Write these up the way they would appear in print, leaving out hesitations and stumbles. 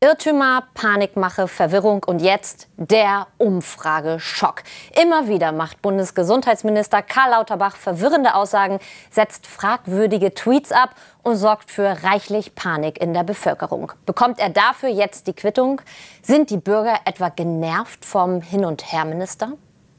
Irrtümer, Panikmache, Verwirrung und jetzt der Umfrageschock. Immer wieder macht Bundesgesundheitsminister Karl Lauterbach verwirrende Aussagen, setzt fragwürdige Tweets ab und sorgt für reichlich Panik in der Bevölkerung. Bekommt er dafür jetzt die Quittung? Sind die Bürger etwa genervt vom Hin- und Her-Minister?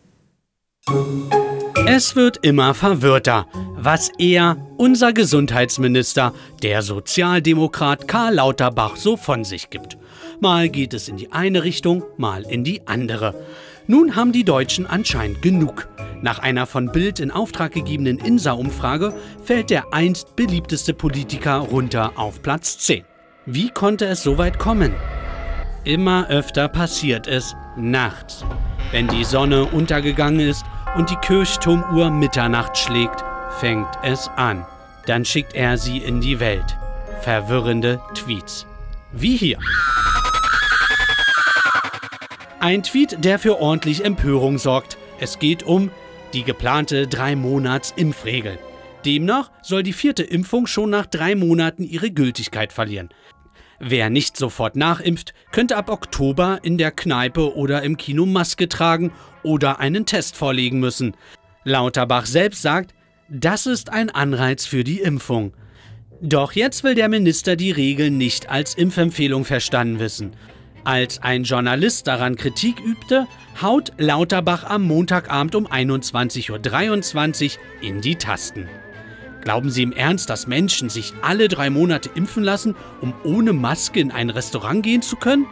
Es wird immer verwirrter, was er, unser Gesundheitsminister, der Sozialdemokrat Karl Lauterbach, so von sich gibt. Mal geht es in die eine Richtung, mal in die andere. Nun haben die Deutschen anscheinend genug. Nach einer von Bild in Auftrag gegebenen INSA-Umfrage fällt der einst beliebteste Politiker runter auf Platz 10. Wie konnte es so weit kommen? Immer öfter passiert es nachts. Wenn die Sonne untergegangen ist und die Kirchturmuhr Mitternacht schlägt, fängt es an. Dann schickt er sie in die Welt. Verwirrende Tweets. Wie hier. Ein Tweet, der für ordentlich Empörung sorgt. Es geht um die geplante 3-Monats-Impfregel. Demnach soll die 4. Impfung schon nach 3 Monaten ihre Gültigkeit verlieren. Wer nicht sofort nachimpft, könnte ab Oktober in der Kneipe oder im Kino Maske tragen oder einen Test vorlegen müssen. Lauterbach selbst sagt, das ist ein Anreiz für die Impfung. Doch jetzt will der Minister die Regel nicht als Impfempfehlung verstanden wissen. Als ein Journalist daran Kritik übte, haut Lauterbach am Montagabend um 21:23 Uhr in die Tasten. Glauben Sie im Ernst, dass Menschen sich alle 3 Monate impfen lassen, um ohne Maske in ein Restaurant gehen zu können?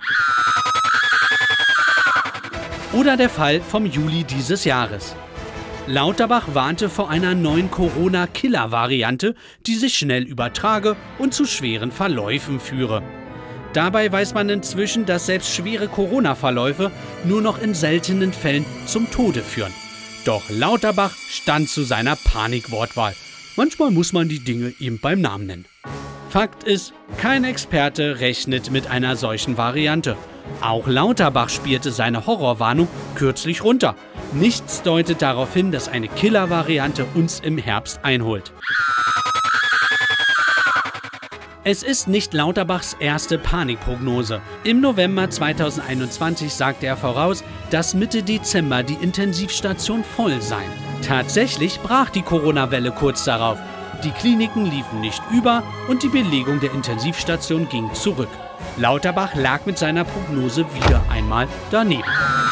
Oder der Fall vom Juli dieses Jahres. Lauterbach warnte vor einer neuen Corona-Killer-Variante, die sich schnell übertrage und zu schweren Verläufen führe. Dabei weiß man inzwischen, dass selbst schwere Corona-Verläufe nur noch in seltenen Fällen zum Tode führen. Doch Lauterbach stand zu seiner Panikwortwahl. Manchmal muss man die Dinge eben beim Namen nennen. Fakt ist, kein Experte rechnet mit einer solchen Variante. Auch Lauterbach spielte seine Horrorwarnung kürzlich runter. Nichts deutet darauf hin, dass eine Killer-Variante uns im Herbst einholt. Es ist nicht Lauterbachs erste Panikprognose. Im November 2021 sagte er voraus, dass Mitte Dezember die Intensivstationen voll seien. Tatsächlich brach die Corona-Welle kurz darauf. Die Kliniken liefen nicht über und die Belegung der Intensivstation ging zurück. Lauterbach lag mit seiner Prognose wieder einmal daneben.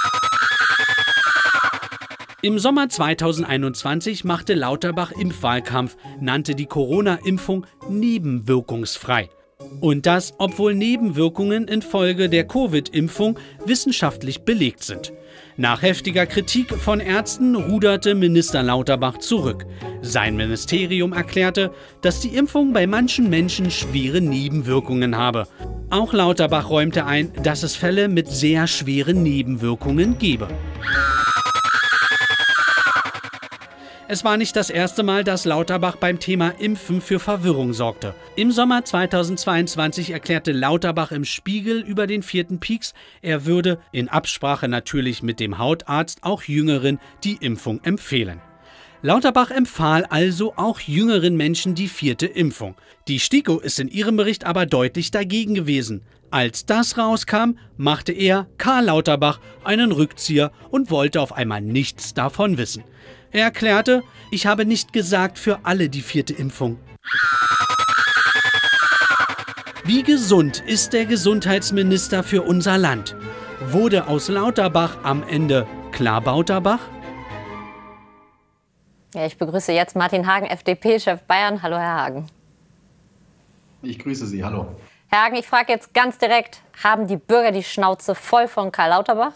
Im Sommer 2021 machte Lauterbach Impfwahlkampf, nannte die Corona-Impfung nebenwirkungsfrei. Und das, obwohl Nebenwirkungen infolge der Covid-Impfung wissenschaftlich belegt sind. Nach heftiger Kritik von Ärzten ruderte Minister Lauterbach zurück. Sein Ministerium erklärte, dass die Impfung bei manchen Menschen schwere Nebenwirkungen habe. Auch Lauterbach räumte ein, dass es Fälle mit sehr schweren Nebenwirkungen gebe. Es war nicht das erste Mal, dass Lauterbach beim Thema Impfen für Verwirrung sorgte. Im Sommer 2022 erklärte Lauterbach im Spiegel über den 4. Peaks, er würde, in Absprache natürlich mit dem Hautarzt, auch Jüngeren die Impfung empfehlen. Lauterbach empfahl also auch jüngeren Menschen die 4. Impfung. Die STIKO ist in ihrem Bericht aber deutlich dagegen gewesen. Als das rauskam, machte er, Karl Lauterbach, einen Rückzieher und wollte auf einmal nichts davon wissen. Er erklärte, ich habe nicht gesagt für alle die 4. Impfung. Wie gesund ist der Gesundheitsminister für unser Land? Wurde aus Lauterbach am Ende Klabauterbach? Ja, ich begrüße jetzt Martin Hagen, FDP-Chef Bayern. Hallo, Herr Hagen. Ich grüße Sie, hallo. Herr Hagen, ich frage jetzt ganz direkt, haben die Bürger die Schnauze voll von Karl Lauterbach?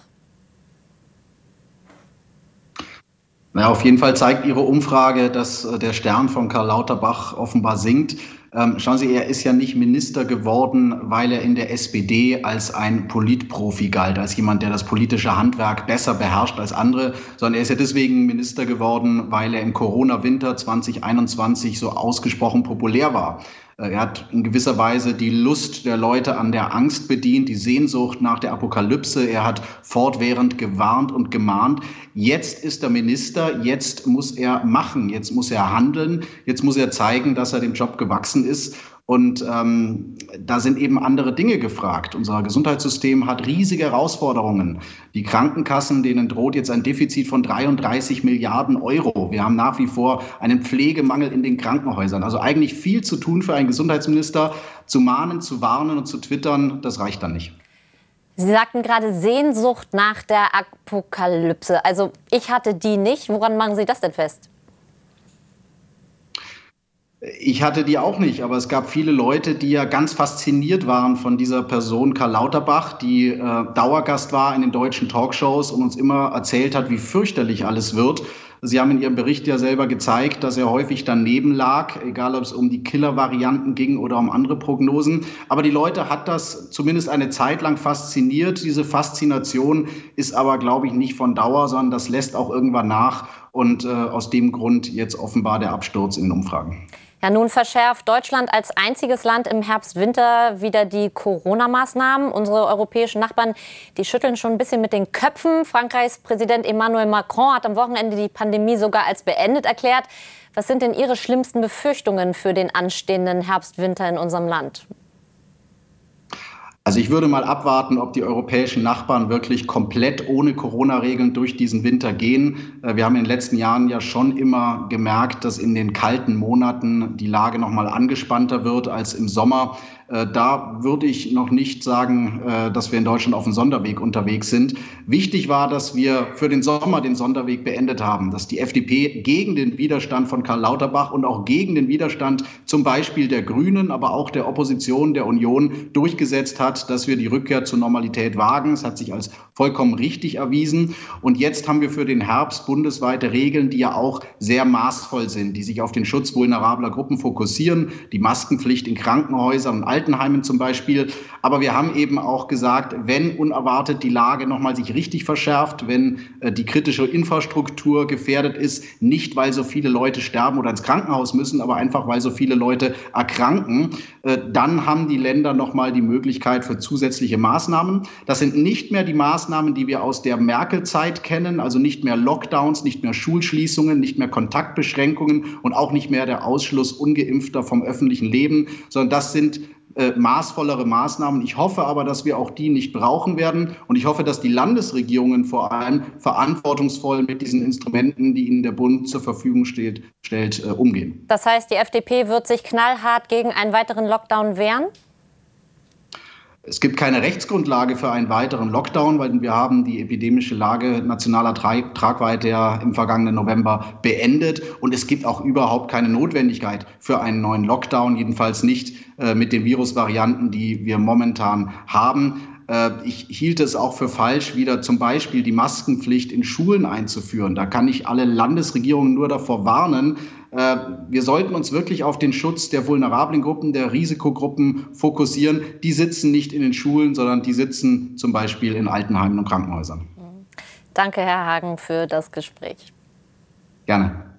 Na, auf jeden Fall zeigt Ihre Umfrage, dass der Stern von Karl Lauterbach offenbar sinkt. Schauen Sie, er ist ja nicht Minister geworden, weil er in der SPD als ein Politprofi galt, als jemand, der das politische Handwerk besser beherrscht als andere, sondern er ist ja deswegen Minister geworden, weil er im Corona-Winter 2021 so ausgesprochen populär war. Er hat in gewisser Weise die Lust der Leute an der Angst bedient, die Sehnsucht nach der Apokalypse. Er hat fortwährend gewarnt und gemahnt. Jetzt ist er Minister, jetzt muss er machen, jetzt muss er handeln, jetzt muss er zeigen, dass er dem Job gewachsen ist. Und da sind eben andere Dinge gefragt. Unser Gesundheitssystem hat riesige Herausforderungen. Die Krankenkassen, denen droht jetzt ein Defizit von 33 Milliarden Euro. Wir haben nach wie vor einen Pflegemangel in den Krankenhäusern. Also eigentlich viel zu tun für einen Gesundheitsminister. Zu mahnen, zu warnen und zu twittern, das reicht dann nicht. Sie sagten gerade Sehnsucht nach der Apokalypse. Also ich hatte die nicht. Woran machen Sie das denn fest? Ich hatte die auch nicht, aber es gab viele Leute, die ja ganz fasziniert waren von dieser Person Karl Lauterbach, die Dauergast war in den deutschen Talkshows und uns immer erzählt hat, wie fürchterlich alles wird. Sie haben in Ihrem Bericht ja selber gezeigt, dass er häufig daneben lag, egal ob es um die Killer-Varianten ging oder um andere Prognosen. Aber die Leute hat das zumindest eine Zeit lang fasziniert. Diese Faszination ist aber, glaube ich, nicht von Dauer, sondern das lässt auch irgendwann nach. Und aus dem Grund jetzt offenbar der Absturz in den Umfragen. Ja, nun verschärft Deutschland als einziges Land im Herbst-Winter wieder die Corona-Maßnahmen. Unsere europäischen Nachbarn, die schütteln schon ein bisschen mit den Köpfen. Frankreichs Präsident Emmanuel Macron hat am Wochenende die Pandemie sogar als beendet erklärt. Was sind denn Ihre schlimmsten Befürchtungen für den anstehenden Herbst-Winter in unserem Land? Also ich würde mal abwarten, ob die europäischen Nachbarn wirklich komplett ohne Corona-Regeln durch diesen Winter gehen. Wir haben in den letzten Jahren ja schon immer gemerkt, dass in den kalten Monaten die Lage noch mal angespannter wird als im Sommer. Da würde ich noch nicht sagen, dass wir in Deutschland auf dem Sonderweg unterwegs sind. Wichtig war, dass wir für den Sommer den Sonderweg beendet haben, dass die FDP gegen den Widerstand von Karl Lauterbach und auch gegen den Widerstand zum Beispiel der Grünen, aber auch der Opposition, der Union durchgesetzt hat, dass wir die Rückkehr zur Normalität wagen. Es hat sich als vollkommen richtig erwiesen. Und jetzt haben wir für den Herbst bundesweite Regeln, die ja auch sehr maßvoll sind, die sich auf den Schutz vulnerabler Gruppen fokussieren, die Maskenpflicht in Krankenhäusern und Altenheimen zum Beispiel. Aber wir haben eben auch gesagt, wenn unerwartet die Lage nochmal sich richtig verschärft, wenn die kritische Infrastruktur gefährdet ist, nicht weil so viele Leute sterben oder ins Krankenhaus müssen, aber einfach weil so viele Leute erkranken, dann haben die Länder nochmal die Möglichkeit für zusätzliche Maßnahmen. Das sind nicht mehr die Maßnahmen, die wir aus der Merkel-Zeit kennen, also nicht mehr Lockdowns, nicht mehr Schulschließungen, nicht mehr Kontaktbeschränkungen und auch nicht mehr der Ausschluss Ungeimpfter vom öffentlichen Leben, sondern das sind maßvollere Maßnahmen. Ich hoffe aber, dass wir auch die nicht brauchen werden. Und ich hoffe, dass die Landesregierungen vor allem verantwortungsvoll mit diesen Instrumenten, die ihnen der Bund zur Verfügung stellt, umgehen. Das heißt, die FDP wird sich knallhart gegen einen weiteren Lockdown wehren? Es gibt keine Rechtsgrundlage für einen weiteren Lockdown, weil wir haben die epidemische Lage nationaler Tragweite ja im vergangenen November beendet. Und es gibt auch überhaupt keine Notwendigkeit für einen neuen Lockdown, jedenfalls nicht mit den Virusvarianten, die wir momentan haben. Ich hielt es auch für falsch, wieder zum Beispiel die Maskenpflicht in Schulen einzuführen. Da kann ich alle Landesregierungen nur davor warnen. Wir sollten uns wirklich auf den Schutz der vulnerablen Gruppen, der Risikogruppen fokussieren. Die sitzen nicht in den Schulen, sondern die sitzen zum Beispiel in Altenheimen und Krankenhäusern. Danke, Herr Hagen, für das Gespräch. Gerne.